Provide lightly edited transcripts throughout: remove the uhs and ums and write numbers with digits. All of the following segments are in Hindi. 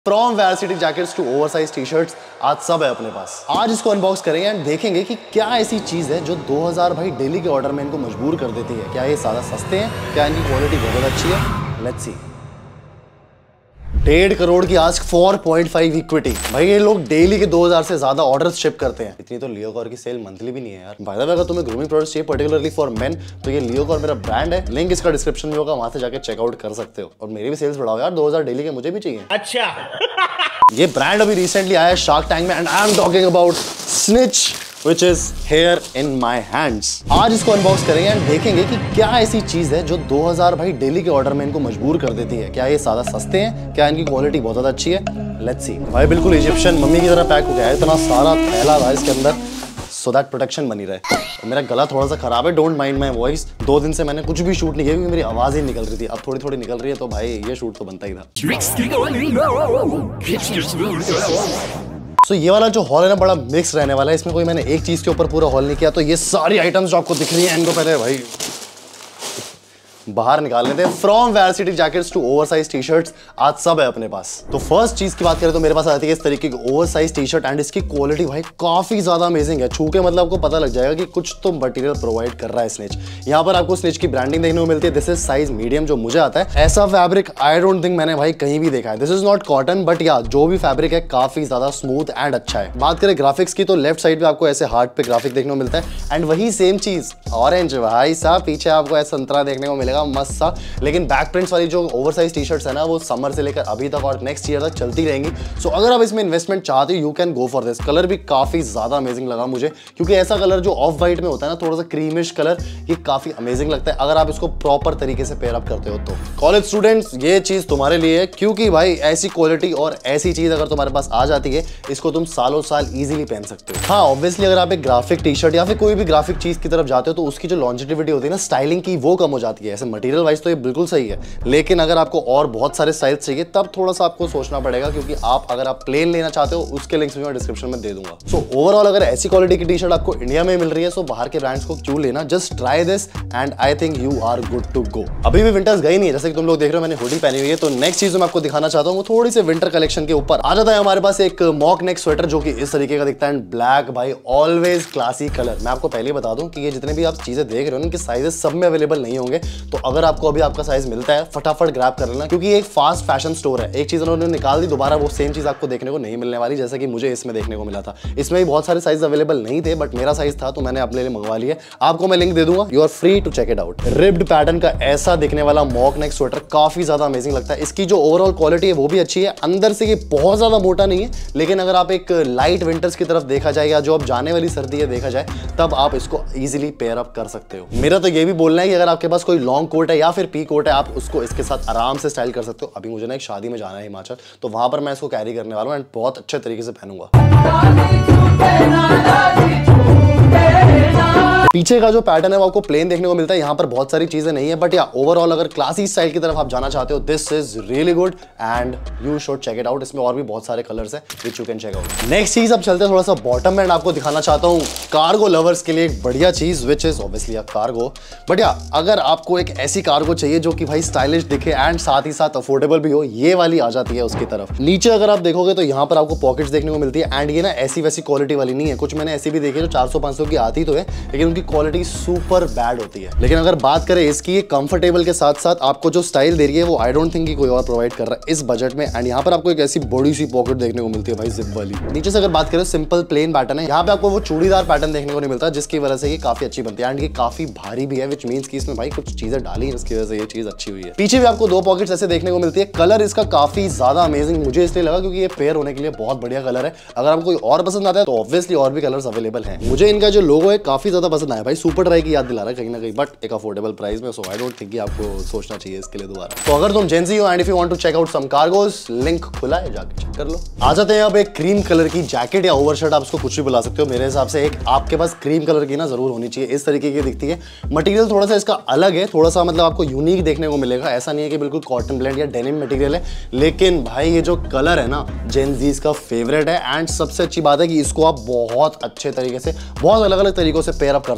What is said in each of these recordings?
From varsity jackets to oversize T shirts, आज सब है अपने पास। आज इसको अनबॉक्स करेंगे एंड देखेंगे कि क्या ऐसी चीज है जो 2000 भाई डेली के ऑर्डर में इनको मजबूर कर देती है। क्या ये ज्यादा सस्ते हैं, क्या इनकी क्वालिटी बहुत अच्छी है। लेट्स सी। 1.5 करोड़ की आस्क 4.5 इक्विटी। भाई ये लोग डेली के 2000 से ज्यादा ऑर्डर्स शिप करते हैं। इतनी तो लियोकॉर की सेल मंथली भी नहीं है यार। बाय द वे अगर तुम्हें ग्रूमिंग प्रोडक्ट्स चाहिए पर्टिकुलरली फॉर मेन, तो ये लियोकॉर मेरा ब्रांड है, लिंक इसका डिस्क्रिप्शन में होगा, वहां से जाके चेकआउट कर सकते हो। और मेरी भी सेल्स बढ़ाओ यार, 2000 डेली के मुझे भी चाहिए। अच्छा। ये ब्रांड अभी रिसेंटली आया है शार्क टैंक में and I am talking about Snitch which is here in my hands। आज इसको अनबॉक्स करेंगे एंड देखेंगे कि क्या ऐसी चीज है जो 2000 भाई डेली के ऑर्डर में इनको मजबूर कर देती है। क्या ये ज्यादा सस्ते हैं, क्या इनकी क्वालिटी बहुत ज्यादा अच्छी है। Let's see. भाई बिल्कुल इजिप्शियन मम्मी की तरह पैक हो गया है, इतना सारा थैला था इसके अंदर, सो दैट प्रोटेक्शन बनी रहे। मेरा गला थोड़ा सा खराब है, डोंट माइंड माई वॉइस। 2 दिन से मैंने कुछ भी शूट नहीं किया क्योंकि मेरी आवाज ही निकल रही थी। अब थोड़ी थोड़ी निकल रही है तो भाई ये शूट तो बनता ही था। तो ये वाला जो हॉल है ना बड़ा मिक्स रहने वाला है। इसमें कोई मैंने एक चीज के ऊपर पूरा हॉल नहीं किया। तो ये सारी आइटम्स जो आपको दिख रही हैं इनको पहले भाई बाहर निकाल लेते हैं। From varsity jackets to oversize T shirts, आज सब है अपने पास। तो फर्स्ट चीज की बात करें तो मेरे पास आती है इस तरीके की ओवरसाइज टी शर्ट एंड इसकी क्वालिटी भाई काफी ज्यादा अमेजिंग है। छू के मतलब आपको पता लग जाएगा कि कुछ तो मटेरियल प्रोवाइड कर रहा है स्निच। यहाँ पर आपको स्निच की ब्रांडिंग देखने को मिलती है। दिस इज साइज मीडियम जो मुझे आता है। ऐसा फैब्रिक आई डोंट थिंक मैंने भाई कहीं भी देखा है। This is not cotton but या जो भी फैब्रिक है काफी ज्यादा स्मूथ एंड अच्छा है। बात करें ग्राफिक्स की तो लेफ्ट साइड पे आपको ऐसे हार्ट पे ग्राफिक देखने को मिलता है एंड वही सेम चीज ऑरेंज भाई साहब पीछे आपको ऐसा संतरा देखने को मिलेगा मस्त सा। लेकिन बैक प्रिंट्स वाली जो ओवरसाइज टी शर्ट्स है ना वो समर से लेकर अभी तक और नेक्स्ट ईयर तक चलती रहेंगी। सो अगर आप इसमें इन्वेस्टमेंट चाहते हो you can go for this. Colour भी काफी ज्यादा अमेजिंग लगा मुझे क्योंकि ऐसा कलर जो ऑफ वाइट में होता है ना थोड़ा सा क्रीमिश कलर, ये काफी अमेजिंग लगता है अगर आप इसको प्रॉपर तरीके से पेयर अप करते हो तो। कॉलेज स्टूडेंट्स ये चीज तुम्हारे लिए है क्योंकि भाई ऐसी क्वालिटी और ऐसी चीज अगर तुम्हारे पास आ जाती है इसको तुम सालों साल इजीली पहन सकते हो। हाँ ऑब्वियसली अगर आप एक ग्राफिक टी शर्ट या फिर कोई भी ग्राफिक चीज की तरफ जाते हो तो उसकी जो लॉन्जिटिविटी होती है ना स्टाइलिंग की वो कम हो जाती है। ऐसे मटेरियल वाइज तो ये बिल्कुल सही है, लेकिन अगर आपको और बहुत सारे साइज चाहिए तब थोड़ा सा आपको सोचना पड़ेगा क्योंकि आप अगर आप प्लेन लेना चाहते हो उसके लिंक्स भी मैं डिस्क्रिप्शन में दे दूंगा। सो ओवरऑल अगर ऐसी क्वालिटी की टी शर्ट आपको इंडिया में मिल रही है सो बाहर के ब्रांड्स को क्यों लेना। Just try this and I think you are good to go. अभी भी विंटर्स गई नहीं है, जैसे कि तुम लोग देख रहे हो मैंने हुडी पहनी हुई है। तो नेक्स्ट चीज मैं आपको दिखाना चाहता हूँ वो थोड़ी सी विंटर कलेक्शन के ऊपर आ जाता है। हमारे पास एक मॉक नेक स्वेटर जो कि इस तरीके का दिखता है एंड ब्लैक भाई ऑलवेज क्लासी कलर। मैं आपको पहले बता दूं कि ये जितने भी आप चीजें देख रहे हो इनके साइजेस सब में अवेलेबल नहीं होंगे। तो अगर आपको अभी आपका साइज मिलता है फटाफट ग्रैब कर लेना क्योंकि एक फास्ट फैशन स्टोर है। एक चीज उन्होंने निकाल दी, दोबारा वो सेम चीज आपको देखने को नहीं मिलने वाली जैसे कि मुझे इसमें देखने को मिला था। इसमें भी बहुत सारे साइज अवेलेबल नहीं थे बट मेरा साइज था तो मैंने अपने लिए मंगवा लिया। आपको मैं लिंक दे दूंगा, you are free to check it out. Ribbed pattern का ऐसा दिखने वाला मॉक नेक स्वेटर काफी ज्यादा अमेजिंग लगता है। इसकी जो ओवरऑल क्वालिटी है वो भी अच्छी है। अंदर से ये बहुत ज्यादा मोटा नहीं है लेकिन अगर आप एक लाइट विंटर्स की तरफ देखा जाए या जो अब जाने वाली सर्दी है देखा जाए तब आप इसको इजीली पेयर अप कर सकते हो। मेरा तो ये भी बोलना है कि अगर आपके पास कोई लॉन्ग कोट है या फिर पी कोट है आप उसको इसके साथ आराम से स्टाइल कर सकते हो। अभी मुझे ना एक शादी में जाना है हिमाचल, तो वहां पर मैं इसको कैरी करने वाला हूं एंड बहुत अच्छे तरीके से पहनूंगा। पीछे का जो पैटर्न है वो आपको प्लेन देखने को मिलता है, यहाँ पर बहुत सारी चीजें नहीं है बट या ओवरऑल अगर क्लासी स्टाइल की तरफ आप जाना चाहते हो this is really good and you should check it out. इसमें और भी बहुत सारे कलर्स हैं which you can check out. Next चीज अब चलते हैं थोड़ा सा बॉटम में एंड आपको दिखाना चाहता हूँ कार्गो लवर्स के लिए एक बढ़िया चीज which is obviously a cargo. But या अगर आपको एक ऐसी कार्गो चाहिए जो कि भाई स्टाइलिश दिखे एंड साथ ही साथ अफोर्डेबल भी हो, ये वाली आ जाती है उसकी तरफ। नीचे अगर आप देखोगे तो यहाँ पर आपको पॉकेट्स देखने को मिलती है एंड ये ना ऐसी वैसी क्वालिटी वाली नहीं है। कुछ मैंने ऐसी भी देखी है जो 400-500 की आती तो है लेकिन उनकी क्वालिटी सुपर बैड होती है। लेकिन अगर बात करें इसकी कंफर्टेबल के साथ साथ आपको जो स्टाइल दे रही है वो आई डोंट थिंक कि कोई और प्रोवाइड कर रहा है इस बजट में। एंड यहाँ पर आपको एक ऐसी बड़ी सी पॉकेट देखने को मिलती है भाई जिप वाली। नीचे से अगर बात करें सिंपल प्लेन पैटर्न है, यहाँ पे आपको वो चूड़ीदार पैटर्न देखने को नहीं मिलता जिसकी वजह से ये काफी अच्छी बनती है एंड ये काफी भारी भी है व्हिच मींस कि इसमें भाई कुछ चीजें डाली है जिसकी वजह से ये चीज अच्छी हुई है। पीछे भी आपको 2 पॉकेट्स ऐसे देखने को मिलती है। कलर इसका काफी ज्यादा अमेजिंग मुझे इसलिए लगा क्योंकि ये पेयर होने के लिए बहुत बढ़िया कलर है। अगर आपको कोई और पसंद आता है तो ऑब्वियसली और भी कलर्स अवेलेबल हैं। मुझे इनका जो लोगो है काफी ज्यादा पसंद आया भाई, सुपर ड्राई की याद दिला रहा है कहीं ना कहीं बट एक अफोर्डेबल प्राइस में। सो आई डोंट थिंक कि आपको सोचना चाहिए इसके लिए दोबारा। तो अगर तुम जेंजी हो and if you want to check out some cargos, link खुला है जाके चेक कर लो। आ जाते हैं अब एक क्रीम कलर की जैकेट या ओवरशर्ट, आप उसको कुछ भी बुला सकते हो। मेरे हिसाब से एक आपके पास क्रीम कलर की ना जरूर होनी चाहिए। इस तरीके की दिखती है, मटेरियल थोड़ा सा इसका अलग है, थोड़ा सा मतलब आपको यूनिक देखने को मिलेगा। ऐसा नहीं है कि बिल्कुल कॉटन ब्लेंड या डेनिम मटेरियल है, लेकिन भाई ये जो कलर है ना जेंजीज का फेवरेट है एंड सबसे अच्छी बात है कि इसको आप बहुत अच्छे तरीके से बहुत अलग अलग तरीकों से पेयर अप कर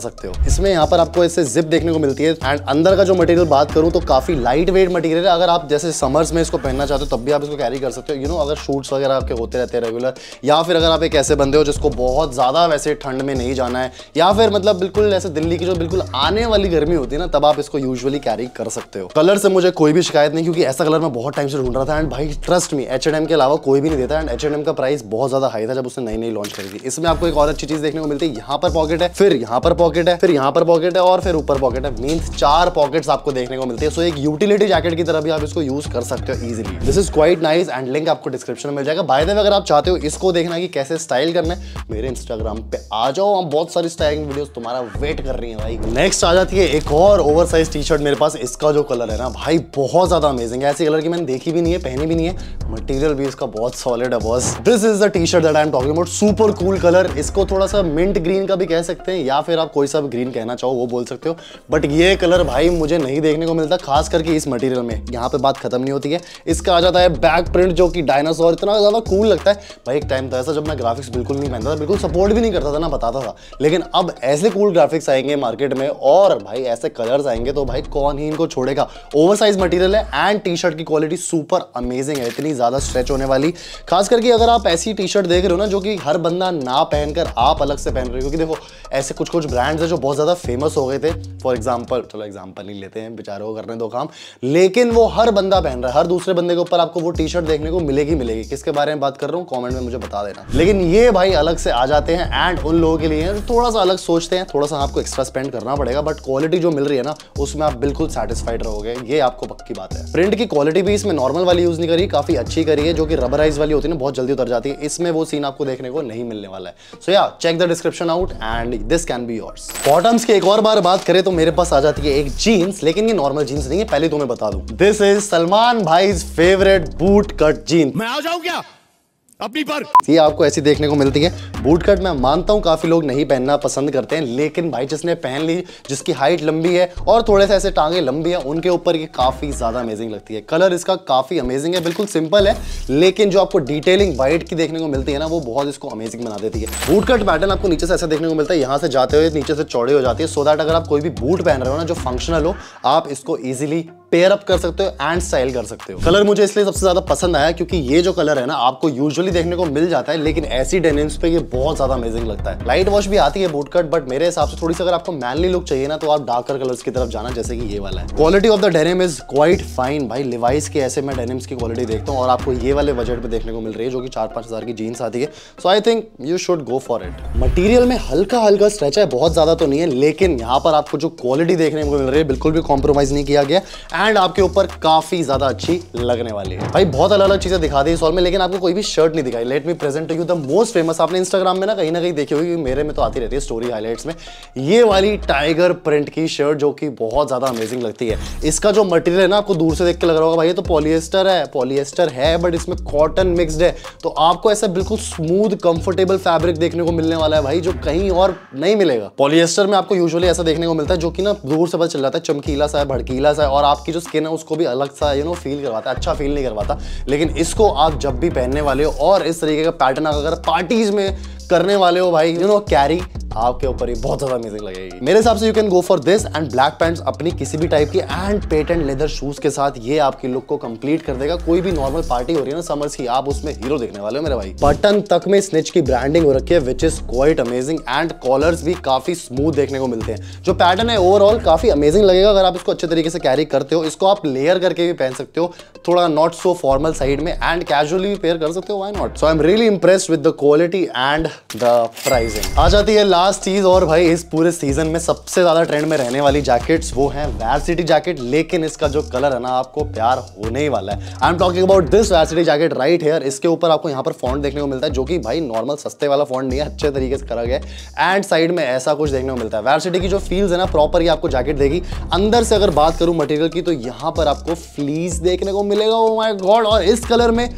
सकते हो। इसमें यहाँ पर आपको ऐसे जिप देखने को मिलती है एंड अंदर का जो मटेरियल बात करूँ तो काफी लाइट वेट मटेरियल है। अगर आप जैसे समर्स में इसको पहनना चाहते हो तब भी आप इसको कैरी कर सकते हो। यू नो, अगर शूट्स वगैरह आपके होते रहते हैं रेगुलर, या फिर अगर आप एक ऐसे बंदे हो जिसको बहुत ज्यादा वैसे ठंड में नहीं जाना है, या फिर मतलब बिल्कुल ऐसे दिल्ली की जो बिल्कुल आने वाली गर्मी होती है ना, तब आप इसको यूजुअली कैरी कर सकते हो। कलर से मुझे कोई भी शिकायत नहीं, क्योंकि ऐसा कलर मैं बहुत टाइम से ढूंढ रहा था एंड भाई ट्रस्ट मी, H&M के अलावा कोई भी नहीं देता। एंड H&M का प्राइस बहुत ज्यादा हाई था जब उसने नई नई लॉन्च करी थी। इसमें आपको एक और अच्छी चीज देखने को मिलती है, यहाँ पर पॉकेट है, फिर यहाँ पर पॉकेट है, फिर यहाँ पर पॉकेट है और फिर ऊपर पॉकेट है। मींस 4 पॉकेट्स आपको देखने को मिलती है। सो एक यूटिलिटी जैकेट की तरह भी आप इसको यूज कर सकते हो easily. This is quite nice and link आपको डिस्क्रिप्शन में मिल जाएगा। बाय द वे, अगर आप चाहते हो इसको देखना कि कैसे स्टाइल करना है, मेरे इंस्टाग्राम पे आ जाओ, हम बहुत सारी स्टाइलिंग वीडियोस तुम्हारा वेट कर रही है भाई। नेक्स्ट आ जाती है एक और ओवरसाइज टी शर्ट मेरे पास। इसका जो कलर है ना भाई बहुत ज्यादा अमेजिंग है। ऐसी कलर की मैंने देखी भी नहीं है, पहनी भी नहीं है। मटेरियल भी इसका बहुत सॉलिड है boss. This is the T shirt that I am talking about. Super cool colour. इसको थोड़ा सा मिंट ग्रीन का भी कह सकते हैं, या फिर आप कोई सा भी ग्रीन कहना चाहो वो बोल सकते हो, बट ये कलर भाई मुझे नहीं देखने को मिलता, खास करके इस मटेरियल में। यहाँ पे बात खत्म नहीं होती है। इसका आ जाता है बैक प्रिंट, जो कि डायनासोर, इतना ज्यादा कूल लगता है भाई। एक टाइम था ऐसा जब मैं ग्राफिक्स बिल्कुल नहीं पहनता था, बिल्कुल सपोर्ट भी नहीं करता था ना, बताता था। लेकिन अब ऐसे कूल ग्राफिक्स आएंगे मार्केट में और भाई ऐसे कलर्स आएंगे तो भाई कौन ही इनको छोड़ेगा। ओवरसाइज मटेरियल है एंड टी शर्ट की क्वालिटी सुपर अमेजिंग है, इतनी ज्यादा स्ट्रेच होने वाली। खास करके अगर आप ऐसी टी शर्ट देख रहे हो ना जो कि हर बंदा ना पहनकर आप अलग से पहन रहे हो, क्योंकि देखो ऐसे कुछ कुछ ब्रांड्स हैं जो बहुत ज्यादा फेमस हो गए थे। फॉर एग्जांपल, चलो एग्जांपल ही लेते हैं, बेचारों को करने दो काम, लेकिन वो हर बंदा पहन रहा है। हर दूसरे बंदे के ऊपर आपको वो टी शर्ट देखने को मिलेगी मिलेगी। किसके बारे में बात कर रहा हूँ कमेंट में मुझे बता देना। लेकिन ये भाई अलग से आ जाते हैं एंड उन लोगों के लिए जो थोड़ा सा अलग सोचते हैं, थोड़ा सा आपको एक्स्ट्रा स्पेंड करना पड़ेगा, बट क्वालिटी जो मिल रही है ना उसमें आप बिल्कुल सेटिस्फाइड रहोगे, ये आपको पक्की बात है। प्रिंट की क्वालिटी भी इसमें नॉर्मल वाली यूज नहीं करी, काफी अच्छी करी है, जो कि रबराइज वाली होती है ना बहुत जल्दी उतर जाती है। इसमें वो सीन आपको देखने को नहीं मिलने वाला है। So ya check the description out and this can be yours. Bottoms की एक और बार बात करें तो मेरे पास आ जाती है एक जीन्स, लेकिन ये नॉर्मल जीन्स नहीं है, पहले तो मैं बता दूं, दिस इज सलमान भाईज फेवरेट बूट कट जीन्स। मैं आ जाऊं क्या अपनी पर? ये आपको ऐसी देखने को मिलती है। बूट कट मैं मानता हूं काफी लोग नहीं पहनना पसंद करते हैं, लेकिन भाई जिसने पहन ली, जिसकी हाइट लंबी है और थोड़े से ऐसे टांगे लंबी है, उनके ऊपर ये काफी ज्यादा अमेजिंग लगती है। कलर इसका काफी अमेजिंग है, बिल्कुल सिंपल है, लेकिन जो आपको डिटेलिंग व्हाइट की देखने को मिलती है ना वो बहुत इसको अमेजिंग बना देती है। बूट कट पैटर्न आपको नीचे से ऐसा देखने को मिलता है, यहाँ से जाते हुए नीचे से चौड़ी हो जाती है, सो दैट अगर आप कोई भी बूट पहन रहे हो ना जो फंक्शनल हो, आप इसको इजिली पेयर अप कर सकते हो एंड स्टाइल कर सकते हो। कलर मुझे इसलिए सबसे ज्यादा पसंद आया क्योंकि ये जो कलर है ना आपको यूजुअली देखने को मिल जाता है, लेकिन ऐसी डेनिम्स पे ये बहुत ज्यादा अमेजिंग लगता है। लाइट वॉश भी आती है बूट कट, बट मेरे हिसाब से थोड़ी सी अगर आपको मैनली लुक चाहिए ना तो आप डार्कर कलर्स की तरफ जाना, जैसे कि ये वाला है। Quality of the denim is quite fine भाई। लिवाइस के ऐसे मैं डेनिम्स की क्वालिटी देखता हूँ और आपको ये वाले बजट पे देखने को मिल रही है, जो कि 4-5 हजार की जीन्स आती है। So I think you should go for it. Material में हल्का हल्का स्ट्रेच है, बहुत ज्यादा तो नहीं है, लेकिन यहाँ पर आपको जो क्वालिटी देखने को मिल रही है बिल्कुल भी कॉम्प्रोमाइज नहीं किया गया एंड आपके ऊपर काफी ज्यादा अच्छी लगने वाली है। भाई बहुत अलग अलग चीजें दिखा दी इस हॉल में, लेकिन आपको कोई भी शर्ट नहीं दिखाई। Let me present to you the most famous. आपने इंस्टाग्राम में ना कहीं देखी होगी, मेरे में तो आती रहती है स्टोरी हाइलाइट्स में, ये वाली टाइगर प्रिंट की शर्ट जो कि बहुत ज्यादा अमेजिंग लगती है। इसका जो मटेरियल है ना आपको दूर से देख के लग रहा होगा भाई ये तो पॉलिएस्टर है, बट इसमें कॉटन मिक्स्ड है, तो आपको ऐसा बिल्कुल स्मूथ कंफर्टेबल फैब्रिक देखने को मिलने वाला है भाई, जो कहीं और नहीं मिलेगा। पॉलिएस्टर में आपको यूजुअली ऐसा देखने को मिलता है जो कि ना दूर से पता चल जाता है चमकीला सा है, भड़कीला सा है, और आपकी जो स्किन है उसको भी अलग सा फील करवाता है, अच्छा फील नहीं करवाता। लेकिन इसको आप जब भी पहनने वाले हो और इस तरीके का पैटर्न अगर पार्टीज में करने वाले हो भाई, कैरी, आपके ऊपर ये बहुत ज्यादा अमेजिंग लगेगी। मेरे हिसाब से you can go for this and black pants अपनी किसी भी टाइप की एंड पेटेंट लेदर शूज के साथ, ये आपकी लुक को कंप्लीट कर देगा। कोई भी नॉर्मल पार्टी हो रही है ना समर्स की, आप उसमें हीरो देखने वाले हो मेरे भाई। बटन तक में स्निच की ब्रांडिंग हो रखी है, which is quite amazing and collars भी काफी स्मूथ देखने को मिलते हैं। जो पैटर्न है ओवरऑल काफी अमेजिंग लगेगा अगर आप इसको अच्छे तरीके से कैरी करते हो। इसको आप लेयर करके भी पहन सकते हो, थोड़ा नॉट सो फॉर्मल साइड में, एंड कैजुअली भी पेयर कर सकते हो, why not. So I am really impressed with the quality and the pricing. आ जाती है लास्ट चीज, और भाई इस पूरे सीजन में सबसे ज्यादा ट्रेंड में रहने वाली जैकेट्स, वो है वैरसिटी जैकेट, लेकिन इसका जो कलर है ना आपको प्यार होने ही वाला है। I am talking about this varsity jacket right here. इसके ऊपर आपको यहाँ पर फॉन्ट देखने को मिलता है, जो कि भाई नॉर्मल सस्ते वाला फॉन्ट नहीं है, अच्छे तरीके से करा गया है, एंड साइड में ऐसा कुछ देखने को मिलता है। वैरसिटी की जो फील्स है ना प्रॉपर ये आपको जैकेट देगी। अंदर से अगर बात करूं मटेरियल की तो यहाँ पर आपको फ्लीस देखने को मिलेगा, ओह माय गॉड, और इस कलर में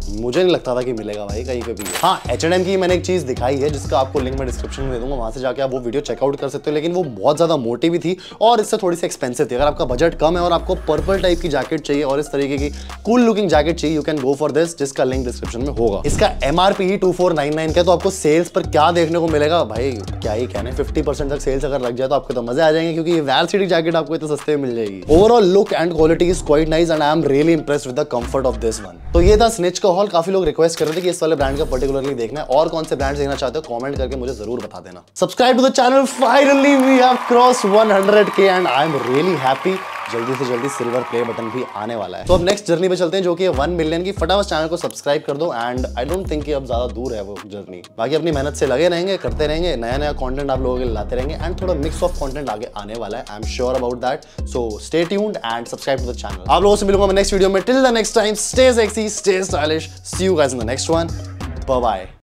मुझे नहीं लगता था कि मिलेगा भाई कहीं पे भी। हाँ, H&M की मैंने एक चीज दिखाई है जिसका आपको लिंक मैं डिस्क्रिप्शन में दे दूंगा, वहां से जाके आप वो वीडियो चेकआउट कर सकते हो, लेकिन वो बहुत ज्यादा मोटी भी थी और इससे थोड़ी सी एक्सपेंसिव थी। अगर आपका बजट कम है और आपको पर्पल टाइप की जैकेट चाहिए और इस तरीके की कूल लुकिंग जैकेट चाहिए, you can go for this, जिसका लिंक डिस्क्रिप्शन में होगा। इसका MRP ही 2499 का, तो आपको सेल्स पर क्या देखने को मिलेगा भाई, क्या ही कहने, 50% तक सेल्स अगर लग जाए तो आपको तो मजे आ जाएंगे, क्योंकि ये वेलसिटी जैकेट आपको इतने सस्ते में मिल जाएगी। Overall look and quality is quite nice and I am really impressed with the comfort of this one. तो ये था स्निच का हॉल। काफी लोग रिक्वेस्ट कर रहे थे कि इस वाले ब्रांड का पर्टिकुलरली देखना है, और कौन से ब्रांड देखना चाहते हो कमेंट करके मुझे जरूर बता देना। Subscribe to the channel, finally we have crossed 100K and I am really happy. जल्दी से जल्दी सिल्वर प्ले बटन भी आने वाला है। तो अब नेक्स्ट जर्नी पे चलते हैं, जो कि है 1 मिलियन की। फटाफट चैनल को सब्सक्राइब कर दो एंड आई डोंट थिंक कि अब ज्यादा दूर है वो जर्नी। बाकी अपनी मेहनत से लगे रहेंगे, करते रहेंगे, नया नया कंटेंट आप लोगों के लिए लाते रहेंगे एंड थोड़ा मिक्स ऑफ कंटेंट आगे आने वाला है। I am sure about that. So stay tuned and subscribe to the channel. आप लोगों से मिलूंगा मैं नेक्स्ट वीडियो में। Till the next time, stay sexy, stay stylish, see you guys in the next one. Bye bye.